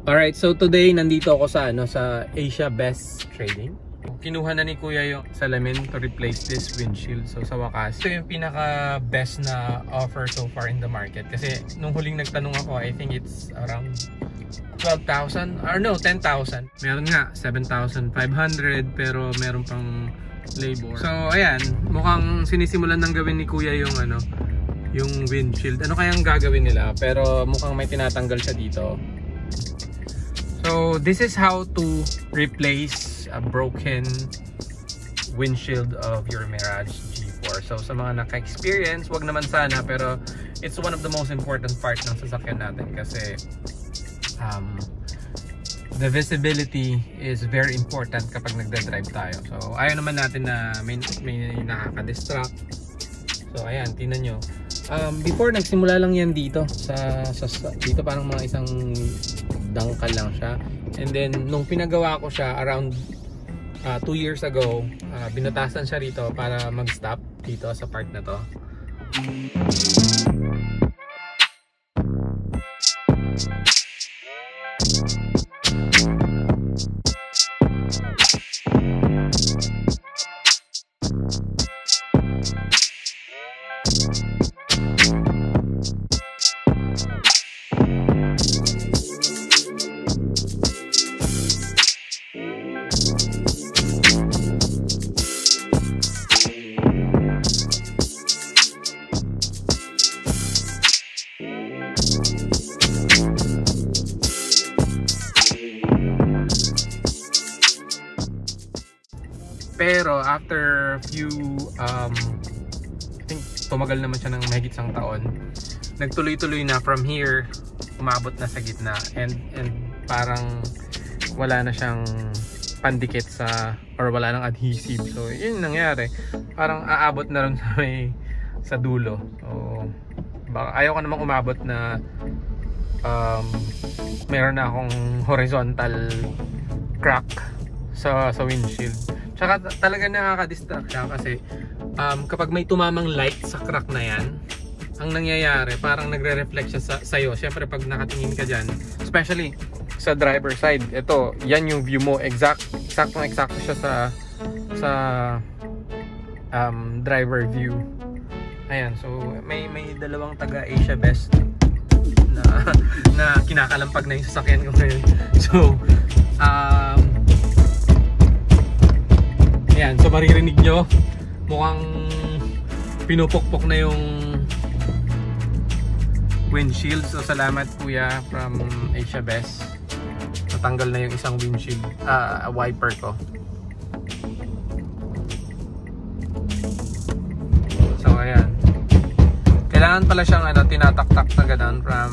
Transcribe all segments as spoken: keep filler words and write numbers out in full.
Alright, so today nandito ako sa ano sa Asia Best Trading. Kinuha na ni Kuya yung salamin to replace this windshield. So sa wakas, ito yung pinaka best na offer so far in the market. Kasi nung huling nagtanong ako, I think it's around twelve thousand or no, ten thousand. Meron nga seven thousand five hundred pero meron pang labor. So ayan, mukhang sinisimulan ng gawin ni Kuya yung ano, yung windshield. Ano kayang gagawin nila? Pero mukhang may tinatanggal siya dito. So this is how to replace a broken windshield of your Mirage G four. So sa mga naka-experience, wag naman sana, pero it's one of the most important part ng sasakyan natin kasi um, the visibility is very important kapag nagda-drive tayo. So ayaw naman natin na may, may nakaka-distract. So ayan, tingnan nyo. Um, before nagsimula lang yan dito sa, sa dito parang mga isang dangkal lang siya, and then nung pinagawa ko siya around uh, two years ago, uh, binutasan siya rito para mag-stop dito sa part na to. Pero after few um, I think tumagal naman siya ng mahigit isang taon, nagtuloy-tuloy na from here, umabot na sa gitna, and and parang wala na siyang pandikit sa, or wala nang adhesive. So yun nangyari, parang aabot na rin sa may sa dulo. So baka ayaw ko namang umabot na um, meron na akong horizontal crack sa sa windshield. Tsaka talaga nakaka-distract siya kasi um, kapag may tumamang light sa crack na yan, ang nangyayari parang nagre-reflect siya sa sa'yo. Siyempre pag nakatingin ka dyan, especially sa driver side, ito, yan yung view mo, exact, exactong exacto siya sa sa um, driver view. Ayan, so may may dalawang taga Asia Best na, na kinakalampag na yung sasakyan ko ngayon. So um, ayan, so maririnig nyo, mukhang pinupukpok na yung windshield. So salamat Kuya from Asia Best. Natanggal na yung isang windshield, uh, wiper ko. So ayan, kailangan pala siyang ano, tinatak-tak na ganun from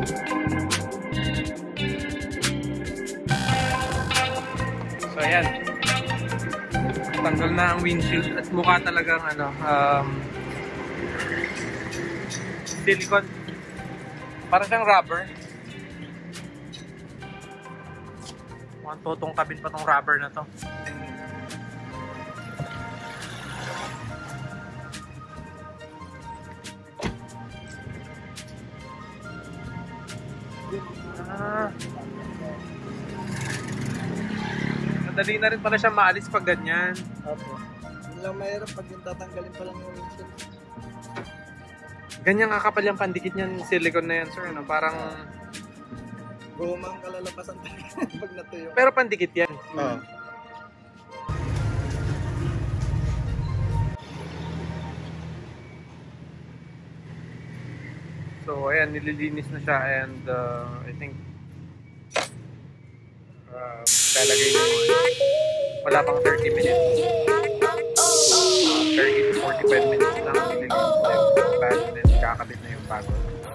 So ayan, tanggal na ang windshield at mukha talagang ano, um, silicone. Parang siyang rubber. Mukhang totong kabin pa tong rubber na to. Ah. Madali na rin pala siya maalis pag ganyan. Opo. Yun lang mahirap pag yung tatanggalin pa lang yung windshield. Ganyan nga kapal yung pandikit niyan, silicone na yan sir, ano? Parang gumang kalalapasan talaga pag natuyo. pero pandikit yan. Oo. So ayan, nililinis na siya and uh, I think uh, lalagay na yun. Wala pang thirty minutes. Uh, thirty to forty-five minutes lang nililinis na yung bag and then kakabit na yung bago.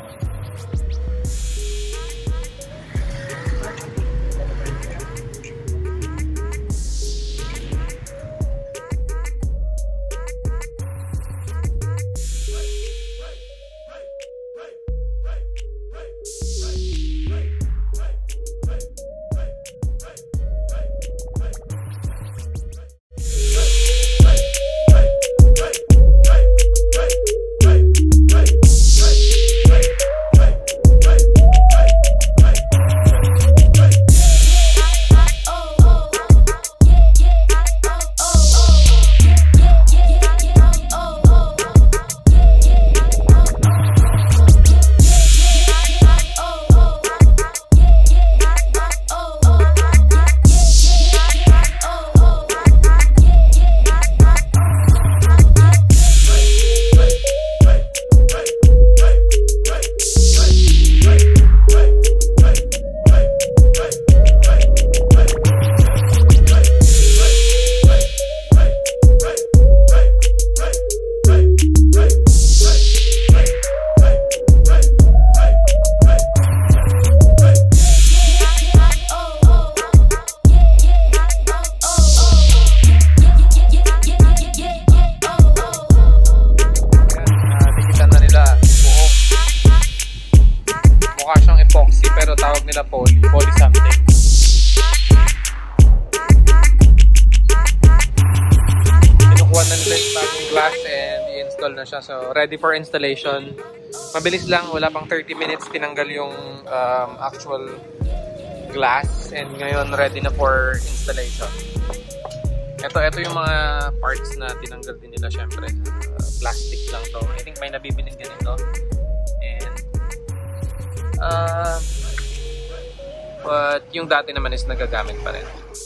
Mukha siyang epoxy pero tawag nila poly, poly something. Kinukuha na nila yung bagong glass and i-install na siya. So ready for installation. Mabilis lang, wala pang thirty minutes tinanggal yung um, actual glass and ngayon ready na for installation. Ito, ito yung mga parts na tinanggal din nila syempre. Uh, plastic lang to. I think may nabibiling ganito. Uh, but yung dati naman is nagagamit pa rin.